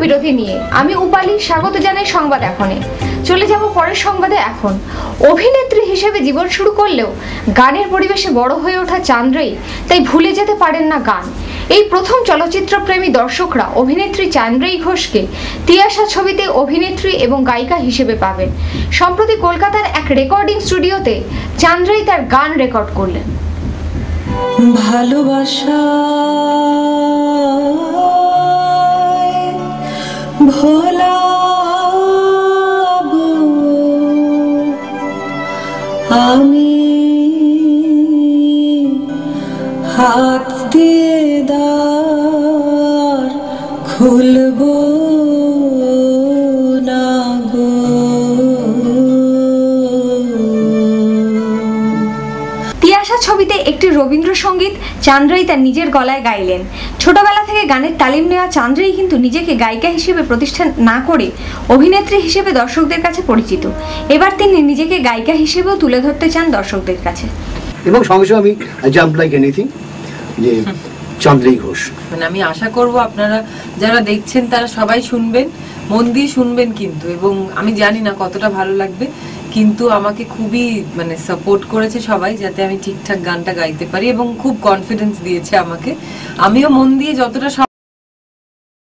বিরতি নিয়ে আমি উপালি স্বাগত জানাই সংবাদ এখনে। চলে যাব পরের সংবাদে। এখন অভিনেত্রী হিসেবে জীবন শুরু করলেও গানের পরিবেশে বড় হয়ে ওঠা চান্দ্রেই তাই ভুলে যেতে পারেন না গান। এই প্রথম চলচ্চিত্র প্রেমী দর্শকরা অভিনেত্রী চান্দ্রেই ঘোষকে তিয়াশা ছবিতে অভিনেত্রী এবং গায়িকা হিসেবে পাবেন। সম্প্রতি কলকাতার এক রেকর্ডিং স্টুডিওতে চান্দ্রেই তার গান রেকর্ড করলেন। ভালোবাসা ভোলাবো আমি হাত দিয়ে দ্বার খুলবো না গো। তিয়াশা ছবিতে একটি রবীন্দ্রসঙ্গীত চান্দ্রেই তার নিজের গলায় গাইলেন। ছোটবেলা থেকে গানের তালিম নেওয়া চান্দ্রেই কিন্তু নিজেকে গায়িকা হিসেবে প্রতিষ্ঠা না করে অভিনেত্রী হিসেবে দর্শকদের কাছে পরিচিত। এবার তিনি নিজেকে গায়িকা হিসেবেও তুলে ধরতে চান দর্শকদের কাছে। এবং সঙ্গে সঙ্গে আমি জাম্প লাইক এনিথিং যে চান্দ্রেই ঘোষ। মানে আমি আশা করব আপনারা যারা দেখছেন তারা সবাই শুনবেন, মন দিয়ে শুনবেন কিন্তু, এবং আমি জানি না কতটা ভালো লাগবে, কিন্তু আমাকে খুবই মানে সাপোর্ট করেছে সবাই যাতে আমি ঠিকঠাক গানটা গাইতে পারি এবং খুব কনফিডেন্স দিয়েছে আমাকে। আমিও মন দিয়ে যতটা